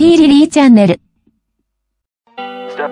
P リリーチャンネル。 Step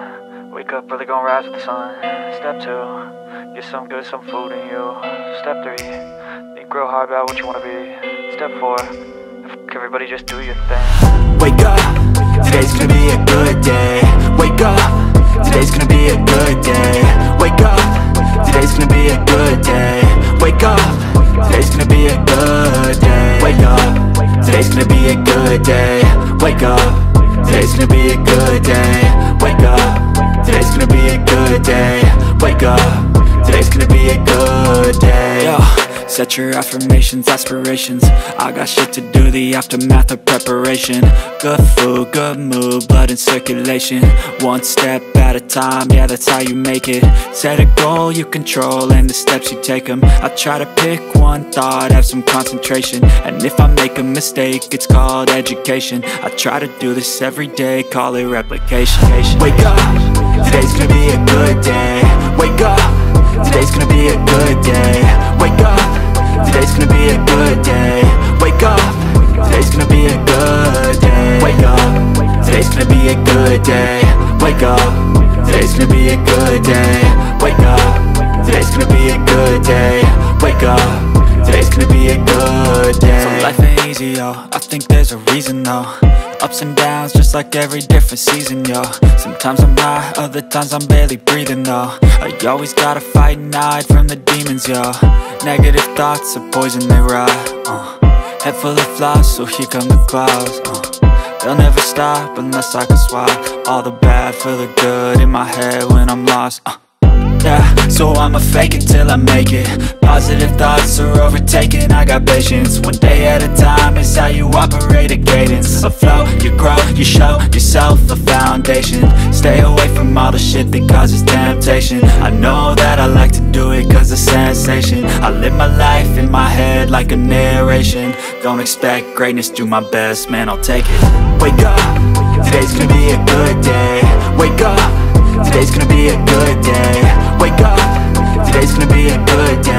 1, wake up early, gonna rise with the sun. Step 2, get some good, some food in you. Step 3, think real hard about what you wanna be. Step 4, fuck everybody, just do your thing. Wake up, today's gonna be a good day. Wake up, today's gonna be a good day. Wake up, today's gonna be a good day. Wake up, today's gonna be a good day. Wake up, today's gonna be a good day. Wake up, today's gonna be a good day. Wake up, today's gonna be a good day. Wake up, today's gonna be a good day. Yo, set your affirmations, aspirations. I got shit to do, the aftermath of preparation. Good food, good mood, blood in circulation. One step at a time, yeah, that's how you make it. Set a goal you control and the steps you take them. I try to pick one thought, have some concentration. And if I make a mistake, it's called education. I try to do this every day, call it replication. Wake up, today's gonna be a good day. Wake up, today's gonna be a good day. Wake up, today's gonna be a good day. Wake up, today's gonna be a good day. Wake up, today's gonna be a good day. Wake up, today's gonna be a good day. Wake up, today's gonna be a good day. Wake up, today's gonna be a good day. So life ain't easy, yo, I think there's a reason though. Ups and downs, just like every different season, yo. Sometimes I'm high, other times I'm barely breathing, though. I always gotta fight and hide from the demons, yo. Negative thoughts are poison, they rot. Head full of flies, so here come the clouds. They'll never stop unless I can swap all the bad for the good in my head when I'm lost. Yeah, so I'ma fake it till I make it. Positive thoughts are overtaken, I got patience. One day at a time is how you operate a cadence. A flow, you grow, you show yourself a foundation. Stay away from all the shit that causes temptation. I know that I like to do it cause it's sensation. I live my life in my head like a narration. Don't expect greatness, do my best, man, I'll take it. Wake up, today's gonna be a good day. Wake up, today's gonna be a good day. Wake up, today's gonna be a good day.